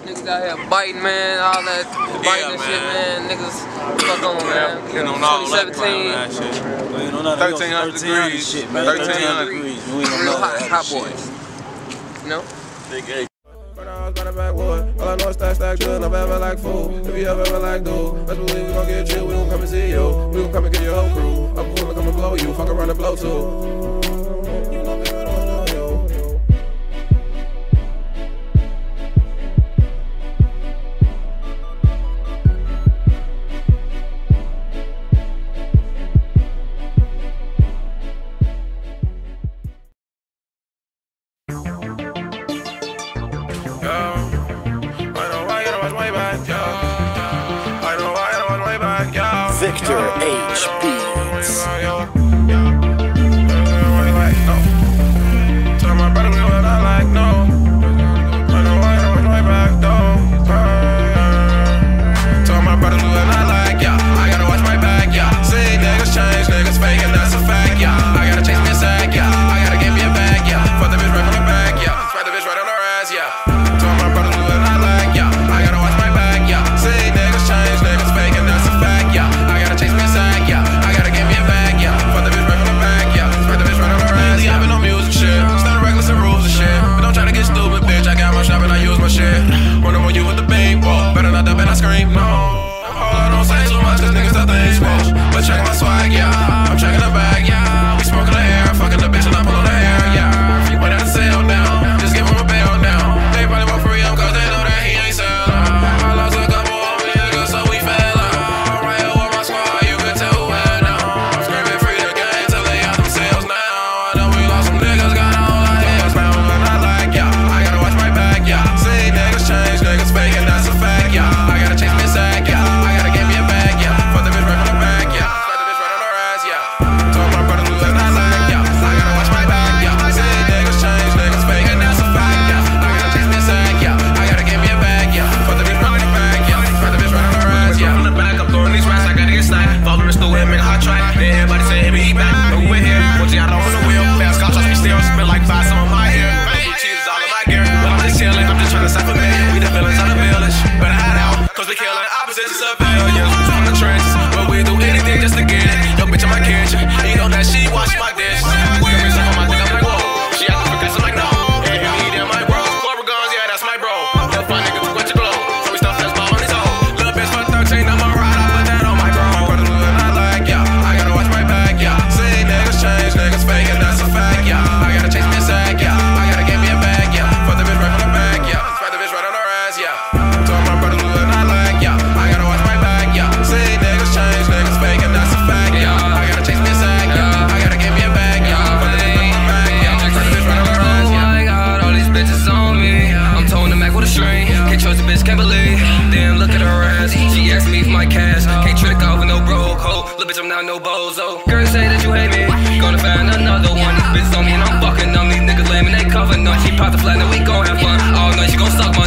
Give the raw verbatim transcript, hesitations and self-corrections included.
Niggas out here biting, man, all that biting Yeah, and man. shit, man. Niggas, fuck on, man. You know, all that twenty seventeen. that shit. thirteen hundred degrees. Shit, man. thirteen hundred degrees. We ain't gonna Real know hot, that hot shit. boys. You know? Big A. By the backwood, all I know is stack, stack, good, no ever like fool. If you ever ever like dude, best believe we gon' get you. We gon' come and see you. We gon' come and get your whole crew. I'm cool to come and blow you. Fuck around and blow too. You know me, I don't know you. Victor H. Beats. Tell my brother what I like, no. I know I don't way back, though. Tell my brother what I like, yeah. I gotta watch my back, yeah. See niggas change, niggas fake, and that's a fact, yeah. I gotta chase me a sack, yeah. I gotta give me a bag, yeah. Fuck the bitch right from the back, yeah. Spread the bitch right on her ass, yeah. Tell my brother what I like, yeah. I gotta watch my back, yeah. See niggas change, niggas fake, and that's a fact, yeah. I gotta chase me a sack, yeah. I gotta give me a bag, yeah. Fuck the bitch right from the back, yeah. Spread the bitch right on her ass, yeah. I've been on music shit, started reckless and rules and shit. But don't try to get stupid, bitch. I got my shop and I use my shit. Running on you with the beam, whoa. Better not dub and I scream, no. Oh, I don't say too much, cause niggas thought they ain't supposed. But check my swag, yeah. I'm checking the bag, yeah. We smoking the air, fucking the bitch and I'm pulling the hair, yeah. If you went out to sell now, just give him a bail now. They probably won't free him cause they know that he ain't sell. I lost a couple of niggas, so we fell out. Right here with my squad, you can tell who had now. I'm screaming free the game till they out themselves now. I know we lost some niggas, got a whole lot of heads now. But I like, yeah. I gotta watch my back, yeah. See niggas change, niggas fake, and that's a fact, yeah. I gotta chase me a sack, yeah. I gotta give me a bag, yeah. Fuck the bitch right from the back, yeah. Spread the bitch right on her ass, yeah. Told my brother do what I like, yeah. I gotta watch my back, yeah. See niggas change, niggas fake, and that's a fact, yeah. I gotta chase me a sack, yeah. I gotta give me a bag, yeah. Fuck the bitch right on the back, yeah. Spread the bitch right on her ass, yeah. From the back, I'm throwing these rats, I gotta get sniped. Following the stool and make a hot track. Then everybody say, hey, me eat back. But we in here, put you out on the wheel. Fast car, trust me still, spit like five, some of my hair. Blue cheese all in my gear. But I'm just chilling, I'm just trying to stop for me. We the villains of the village. Better hide out, cause we killing opposites of civilians. From the trenches, but we do anything just to get it. Yo, bitch in my kitchen, you know that she wash my dish. Got me stuck on my dick, I'm like, whoa. She acting progressive like, no. Hey, me, damn, my bro. Clover guns, yeah, that's my bro. Little fun nigga, too much to glow. So we stuff that's ball on his hoe. Little bitch for thirteen, I'm alright, I put that on my bro. My brother do what I like, yeah. I gotta watch my back, yeah. See niggas change, niggas fake, and that's a fact, yeah. I gotta chase me a sack, yeah. I gotta give me a bag, yeah. Fuck the bitch right from the back, yeah. Spread the bitch right on her ass, yeah. Told my brother do what I like, yeah. I gotta watch my back, yeah. See niggas change, niggas fake, and that's a fact, yeah. I gotta chase me a sack, yeah. I gotta give me a bag, yeah. Fuck the bitch right from the back, yeah. Spread the bitch right on her ass, yeah. Oh my God, all these bitches on me. I'm towing the Mac with a string. Can't trust a bitch, can't believe. Damn, look at her ass. She asked me for my cash. Can't trick off with no broke hoe. Little bitch, I'm not no bozo. Girl say that you hate me. Gonna find another one. These bitches on me and I'm fucking them. These niggas lame and they cover none. She pop the flat and we gon' have fun. All night she gon' suck my